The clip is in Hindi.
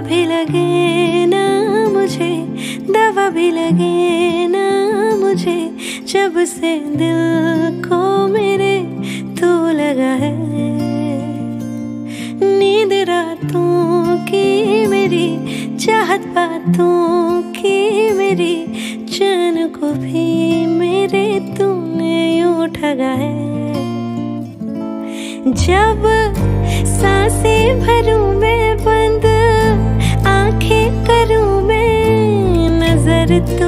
भी लगे ना मुझे, दवा भी लगे ना मुझे, जब से दिल को मेरे तू लगा है। नींद रातों की मेरी, चाहत बातों की मेरी, चैन को भी मेरे तूने यूं ठगा है। जब सांसें भरूं मैं बंद, आंखें करूं मैं नजर